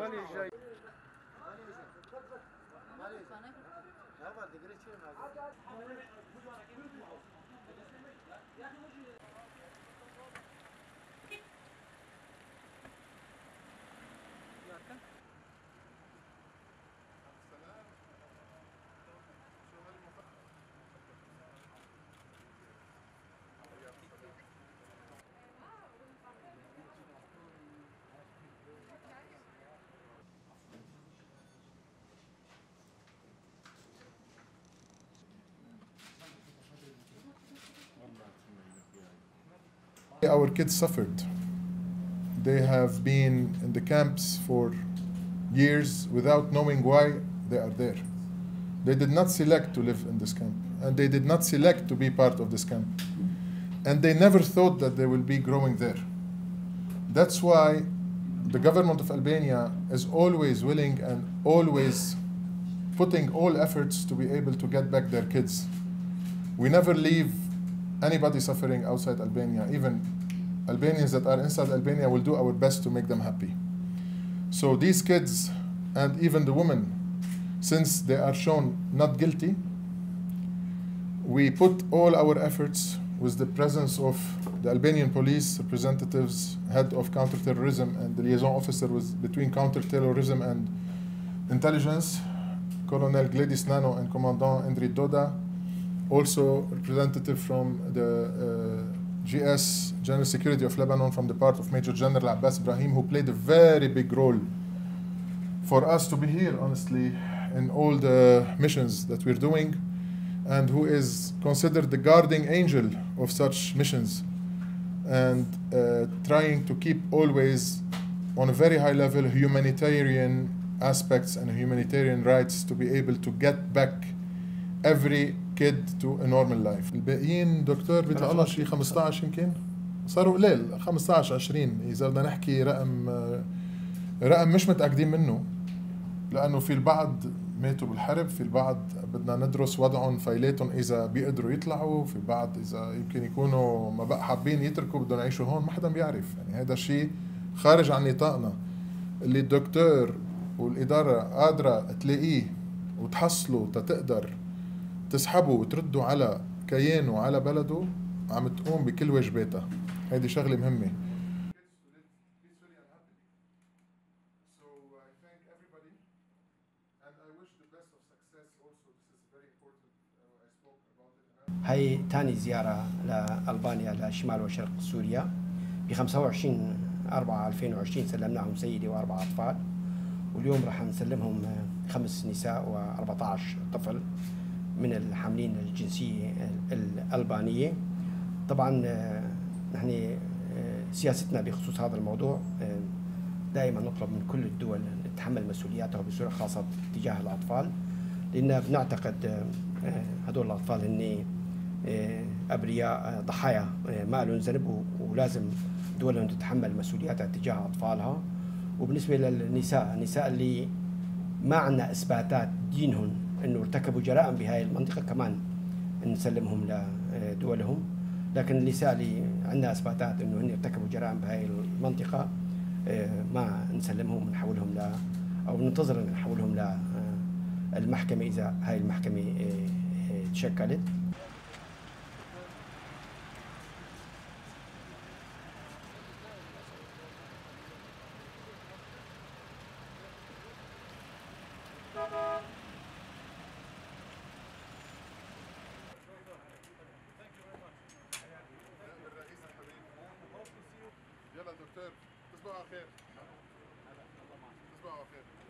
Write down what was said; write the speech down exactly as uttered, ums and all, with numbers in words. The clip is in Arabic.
Our kids suffered. They have been in the camps for years without knowing why they are there. They did not select to live in this camp, and they did not select to be part of this camp. And they never thought that they will be growing there. That's why the government of Albania is always willing and always putting all efforts to be able to get back their kids. We never leave anybody suffering outside Albania. Even Albanians that are inside Albania will do our best to make them happy. So these kids and even the women, since they are shown not guilty, we put all our efforts with the presence of the Albanian police representatives, head of counterterrorism, and the liaison officer with, between counterterrorism and intelligence, Colonel Gledis Nano and Commandant Endri Doda, also representative from the uh, G S, General Security of Lebanon, from the part of Major General Abbas Ibrahim, who played a very big role for us to be here, honestly, in all the missions that we're doing, and who is considered the guardian angel of such missions, and uh, trying to keep always on a very high level humanitarian aspects and humanitarian rights to be able to get back every kid to a normal life. الباقيين دكتور بيطلع الله شيء خمسطعش يمكن صاروا قليل خمسطعش عشرين إذا بدنا نحكي رقم رقم مش متأكدين منه، لأنه في البعض ماتوا بالحرب، في البعض بدنا ندرس وضعهم فايلاتهم إذا بيقدروا يطلعوا، في البعض إذا يمكن يكونوا ما بقى حابين يتركوا بدهم يعيشوا هون، ما حدا بيعرف. يعني هذا الشيء خارج عن نطاقنا. اللي الدكتور والإدارة قادرة تلاقيه وتحصله تتقدر تسحبه وترده على كيانه وعلى بلده، عم تقوم بكل واجباتها. هيدي شغلة مهمة. هي ثاني زيارة لألبانيا لشمال وشرق سوريا. ب خمسة وعشرين أربعة ألفين وعشرين سلمناهم سيدة وأربع أطفال، واليوم راح نسلمهم خمس نساء وأربعة عشر طفل من الحاملين الجنسية الألبانية. طبعا نحن سياستنا بخصوص هذا الموضوع دائما نطلب من كل الدول تتحمل مسؤولياتها بصورة خاصة تجاه الأطفال، لأن بنعتقد هدول الأطفال هن أبرياء ضحايا ما لهم ذنب، ولازم دولهم تتحمل مسؤولياتها تجاه أطفالها. وبالنسبة للنساء، النساء اللي ما عندنا إثباتات دينهم انه ارتكبوا جرائم بهاي المنطقه كمان نسلمهم لدولهم، لكن النساء اللي عندنا اثباتات انه هن ارتكبوا جرائم بهاي المنطقه ما نسلمهم، ونحولهم ل او ننتظر ان نحولهم للمحكمه اذا هاي المحكمه تشكلت. يلا دكتور تصبحوا على خير. تصبحوا على خير.